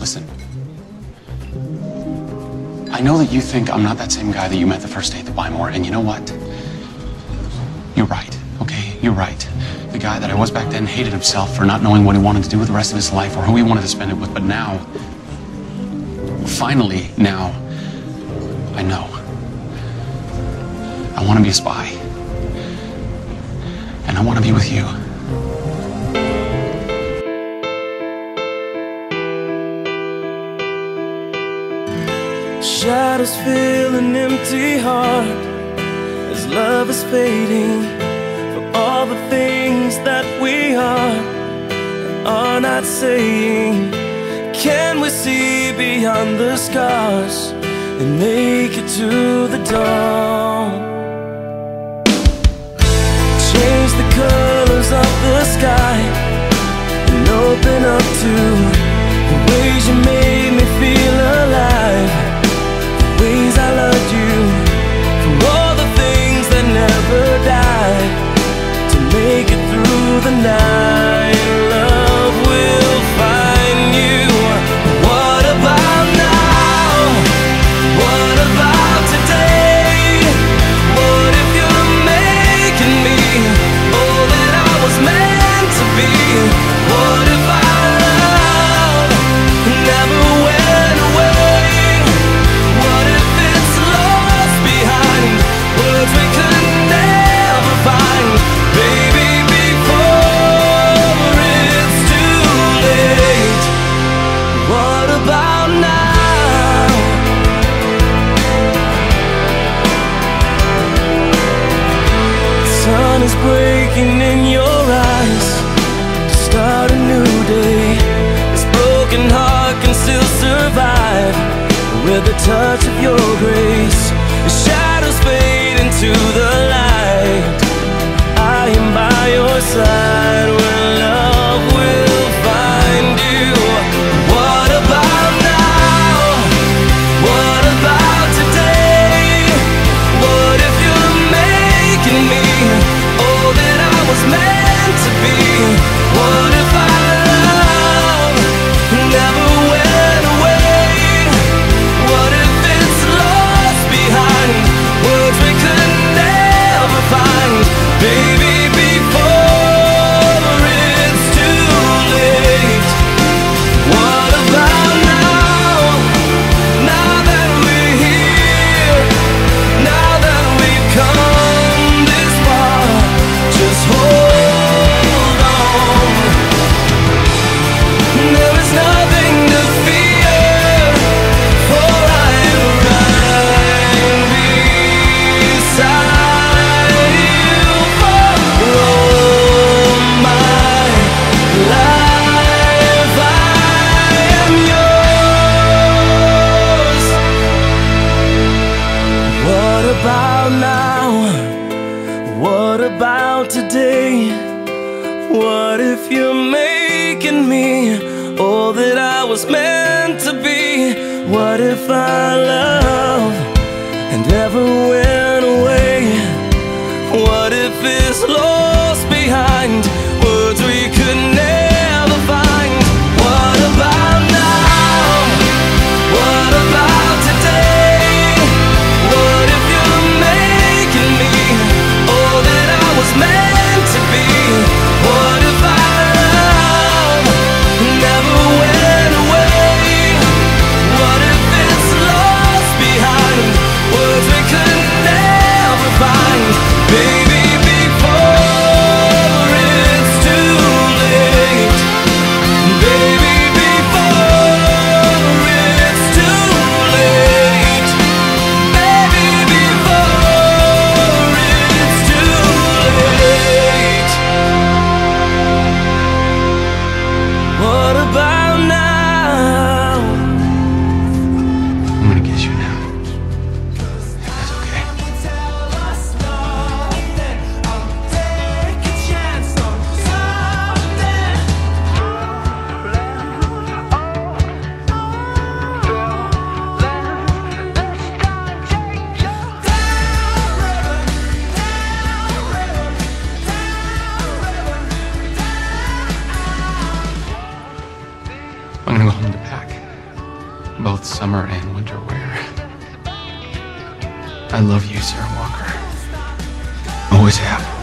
Listen. I know that you think I'm not that same guy that you met the first day at the Bymore, and you know what? You're right, okay? You're right. The guy that I was back then hated himself for not knowing what he wanted to do with the rest of his life or who he wanted to spend it with, but now, finally, now, I know. I want to be a spy. And I want to be with you. Shadows fill an empty heart as love is fading. For all the things that we are not saying. Can we see beyond the scars and make it to the dawn? Change the colors of the sky and open up to the ways you made me feel alive. Ways I loved you, for all the things that never die, to make it through the night. Love will find you. What about now? What about today? What if you're making me all that I was meant to be? What if our love never went away? What if it's lost behind words we could never find? Baby, before it's too late. What about now? The sun is breaking in your eyes to start a new day. This broken heart can still survive with the touch of your grace. The shadows fade into the light. I am by your side when love will find you. What about now? What about today? What if you're making me all that I was meant to be? What if our love never went away? What if it's lost behind words we could never find? Baby, before it's too late. What about now? Now that we're here, now that we've come this far, just hold on. There is nothing to fear, for I am right beside you for all my life. I am yours. What about now? What about today? What if you're making me all that I was meant to be? What if our love and ever went away? What if it's lost behind words we could never find? What about now? What about today? What if you're making me all that I was meant to be? What if our love never went away? What if it's lost behind words we could never find? Baby, before it's too late. Baby, before it's too late. Baby, before it's too late. What about now? I'm gonna kiss you now. If that's okay. I'm gonna go home to pack. both summer and winter wear. I love you, Sarah Walker. Always have.